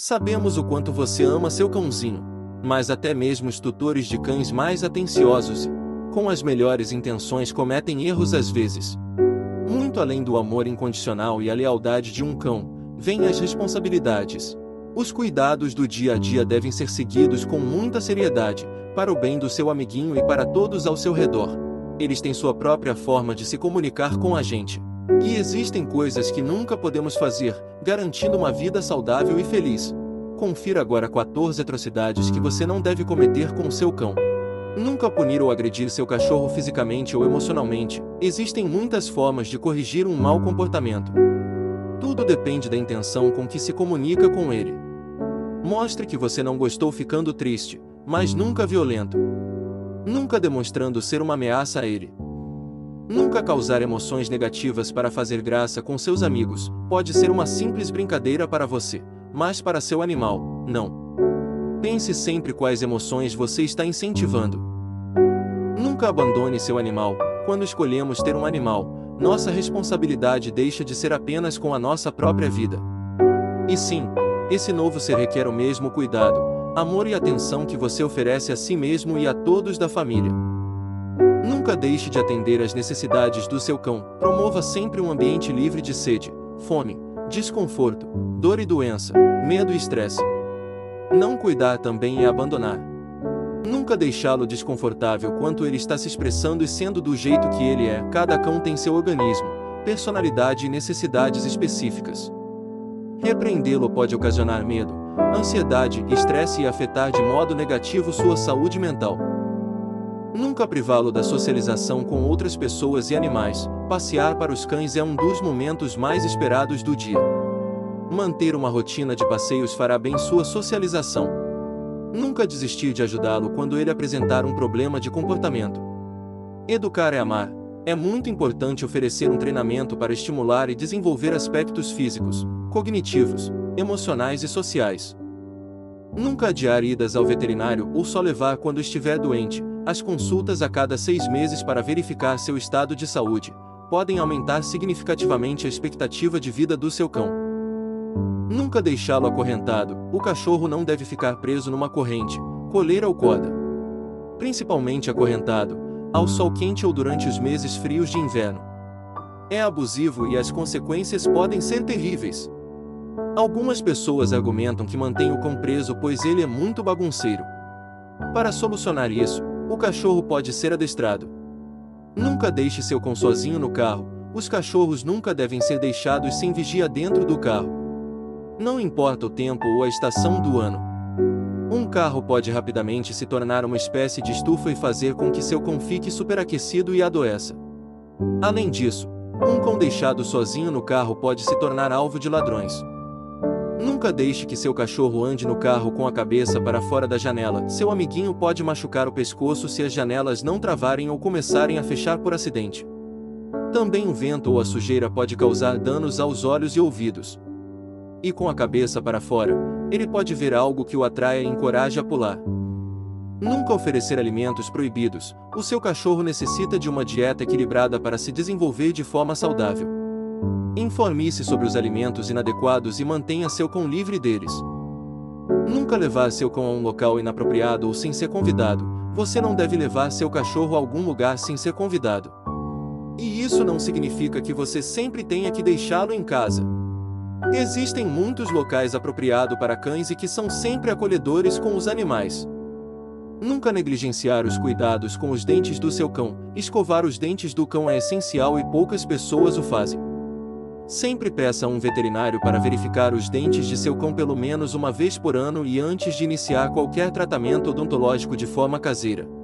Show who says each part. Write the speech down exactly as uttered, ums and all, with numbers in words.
Speaker 1: Sabemos o quanto você ama seu cãozinho, mas até mesmo os tutores de cães mais atenciosos, com as melhores intenções, cometem erros às vezes. Muito além do amor incondicional e a lealdade de um cão, vêm as responsabilidades. Os cuidados do dia a dia devem ser seguidos com muita seriedade, para o bem do seu amiguinho e para todos ao seu redor. Eles têm sua própria forma de se comunicar com a gente. E existem coisas que nunca podemos fazer, garantindo uma vida saudável e feliz. Confira agora quatorze atrocidades que você não deve cometer com seu cão. Nunca punir ou agredir seu cachorro fisicamente ou emocionalmente. Existem muitas formas de corrigir um mau comportamento. Tudo depende da intenção com que se comunica com ele. Mostre que você não gostou ficando triste, mas nunca violento. Nunca demonstrando ser uma ameaça a ele. Nunca causar emoções negativas para fazer graça com seus amigos. Pode ser uma simples brincadeira para você, mas para seu animal, não. Pense sempre quais emoções você está incentivando. Nunca abandone seu animal. Quando escolhemos ter um animal, nossa responsabilidade deixa de ser apenas com a nossa própria vida. E sim, esse novo ser requer o mesmo cuidado, amor e atenção que você oferece a si mesmo e a todos da família. Nunca deixe de atender às necessidades do seu cão. Promova sempre um ambiente livre de sede, fome, desconforto, dor e doença, medo e estresse. Não cuidar também é abandonar. Nunca deixá-lo desconfortável quanto ele está se expressando e sendo do jeito que ele é. Cada cão tem seu organismo, personalidade e necessidades específicas. Repreendê-lo pode ocasionar medo, ansiedade e estresse e afetar de modo negativo sua saúde mental. Nunca privá-lo da socialização com outras pessoas e animais. Passear para os cães é um dos momentos mais esperados do dia. Manter uma rotina de passeios fará bem sua socialização. Nunca desistir de ajudá-lo quando ele apresentar um problema de comportamento. Educar é amar. É muito importante oferecer um treinamento para estimular e desenvolver aspectos físicos, cognitivos, emocionais e sociais. Nunca adiar idas ao veterinário ou só levar quando estiver doente. As consultas a cada seis meses para verificar seu estado de saúde podem aumentar significativamente a expectativa de vida do seu cão. Nunca deixá-lo acorrentado. O cachorro não deve ficar preso numa corrente, coleira ou corda. Principalmente acorrentado, ao sol quente ou durante os meses frios de inverno. É abusivo e as consequências podem ser terríveis. Algumas pessoas argumentam que mantém o cão preso pois ele é muito bagunceiro. Para solucionar isso, o cachorro pode ser adestrado. Nunca deixe seu cão sozinho no carro. Os cachorros nunca devem ser deixados sem vigia dentro do carro. Não importa o tempo ou a estação do ano. Um carro pode rapidamente se tornar uma espécie de estufa e fazer com que seu cão fique superaquecido e adoeça. Além disso, um cão deixado sozinho no carro pode se tornar alvo de ladrões. Nunca deixe que seu cachorro ande no carro com a cabeça para fora da janela. Seu amiguinho pode machucar o pescoço se as janelas não travarem ou começarem a fechar por acidente. Também o vento ou a sujeira pode causar danos aos olhos e ouvidos. E com a cabeça para fora, ele pode ver algo que o atraia e encoraje a pular. Nunca oferecer alimentos proibidos. O seu cachorro necessita de uma dieta equilibrada para se desenvolver de forma saudável. Informe-se sobre os alimentos inadequados e mantenha seu cão livre deles. Nunca levar seu cão a um local inapropriado ou sem ser convidado. Você não deve levar seu cachorro a algum lugar sem ser convidado. E isso não significa que você sempre tenha que deixá-lo em casa. Existem muitos locais apropriados para cães e que são sempre acolhedores com os animais. Nunca negligenciar os cuidados com os dentes do seu cão. Escovar os dentes do cão é essencial e poucas pessoas o fazem. Sempre peça a um veterinário para verificar os dentes de seu cão pelo menos uma vez por ano e antes de iniciar qualquer tratamento odontológico de forma caseira.